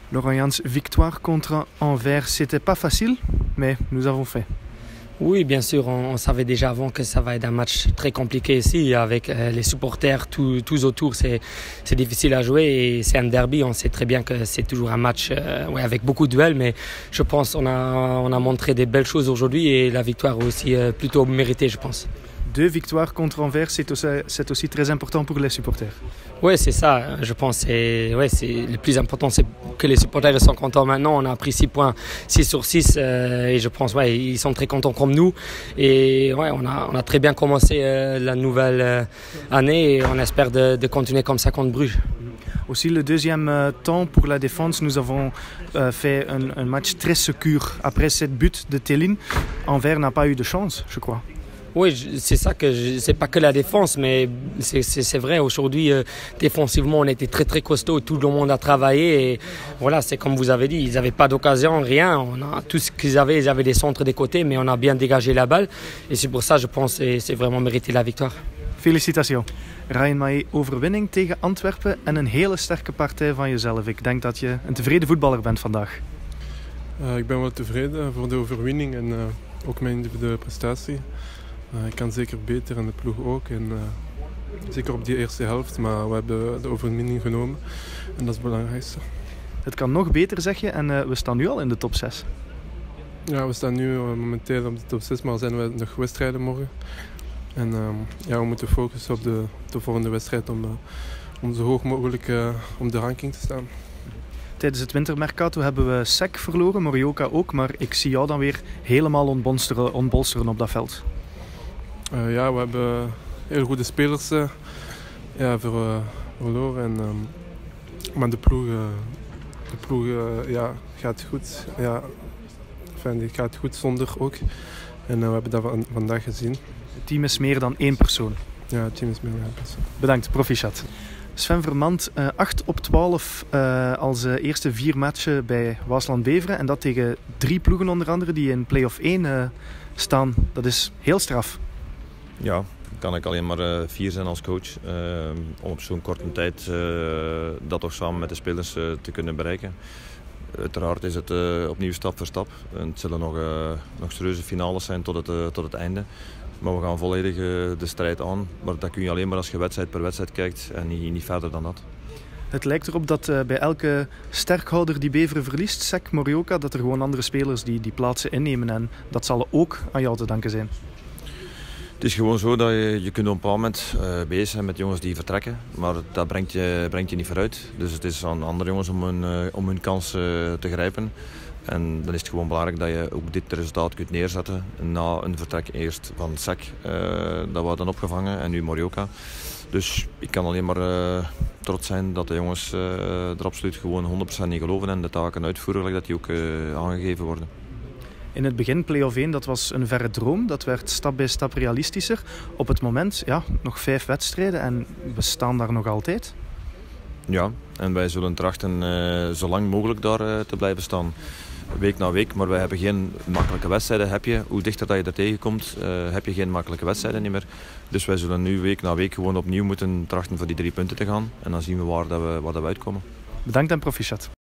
Laurent Jans, victoire contre Anvers, c'était pas facile, mais nous avons fait. Oui, bien sûr, on savait déjà avant que ça va être un match très compliqué ici, avec les supporters tous autour, c'est difficile à jouer et c'est un derby, on sait très bien que c'est toujours un match avec beaucoup de duels, mais je pense qu'on a montré des belles choses aujourd'hui et la victoire aussi plutôt méritée, je pense. 2 victoires contre Anvers, c'est aussi très important pour les supporters. Oui, c'est ça. Je pense que le plus important, c'est que les supporters sont contents maintenant. On a pris 6 points, 6 sur 6. Et je pense ils sont très contents comme nous. Et on a très bien commencé la nouvelle année et on espère de continuer comme ça contre Bruges. Aussi, le deuxième temps pour la défense, nous avons fait un match très sécure. Après cette but de Thelin, Anvers n'a pas eu de chance, je crois. Oui, c'est ça c'est pas que la défense, mais c'est vrai. Aujourd'hui, défensivement, on était très très costaud. Tout le monde a travaillé et voilà, c'est comme vous avez dit, ils n'avaient pas d'occasion, rien. Tout ce qu'ils avaient, ils avaient des centres des côtés, mais on a bien dégagé la balle. Et c'est pour ça, je pense, que c'est vraiment mérité la victoire. Felicitations. Ryan Mahé, overwinning tegen Antwerpen en een hele sterke partij van jezelf. Ik denk dat je een tevreden voetballer bent vandaag. Ik ben wel tevreden voor de overwinning en ook mijn individuele prestatie. Ik kan zeker beter en de ploeg ook. En, zeker op die eerste helft, maar we hebben de overwinning genomen en dat is het belangrijkste. Het kan nog beter, zeg je, en we staan nu al in de top 6. Ja, we staan nu momenteel op de top 6, maar zijn we nog wedstrijden morgen. En we moeten focussen op de volgende wedstrijd om zo hoog mogelijk op de ranking te staan. Tijdens het wintermercato hebben we Sek verloren, Morioka ook, maar ik zie jou dan weer helemaal ontbolsteren op dat veld. We hebben heel goede spelers verloren. Maar de ploeg gaat goed. Die gaat goed zonder ook. En we hebben dat vandaag gezien. Het team is meer dan 1 persoon. Ja, het team is meer dan 1 persoon. Bedankt, proficiat. Sven Vermand, 8 op 12 als eerste 4 matchen bij Waasland Beveren. En dat tegen 3 ploegen onder andere die in play-off 1 staan. Dat is heel straf. Ja, kan ik alleen maar fier zijn als coach. Om op zo'n korte tijd dat toch samen met de spelers te kunnen bereiken. Uiteraard is het opnieuw stap voor stap. En het zullen nog serieuze finales zijn tot het einde. Maar we gaan volledig de strijd aan. Maar dat kun je alleen maar als je wedstrijd per wedstrijd kijkt en niet verder dan dat. Het lijkt erop dat bij elke sterkhouder die Beveren verliest, Sek, Morioka, dat er gewoon andere spelers die plaatsen innemen. En dat zal ook aan jou te danken zijn. Het is gewoon zo dat je kunt op een bepaald moment bezig zijn met jongens die vertrekken. Maar dat brengt je niet vooruit. Dus het is aan andere jongens om hun kans te grijpen. En dan is het gewoon belangrijk dat je ook dit resultaat kunt neerzetten na een vertrek eerst van Sek. Dat we dan opgevangen en nu Morioka. Dus ik kan alleen maar trots zijn dat de jongens er absoluut gewoon 100% in geloven en de taken uitvoeren, dat die ook aangegeven worden. In het begin, play-off 1, dat was een verre droom. Dat werd stap bij stap realistischer. Op het moment, nog 5 wedstrijden en we staan daar nog altijd. Ja, en wij zullen trachten zo lang mogelijk daar te blijven staan. Week na week, maar wij hebben geen makkelijke wedstrijden. Hoe dichter dat je er tegenkomt, heb je geen makkelijke wedstrijden niet meer. Dus wij zullen nu week na week gewoon opnieuw moeten trachten voor die 3 punten te gaan. En dan zien we waar we uitkomen. Bedankt en proficiat.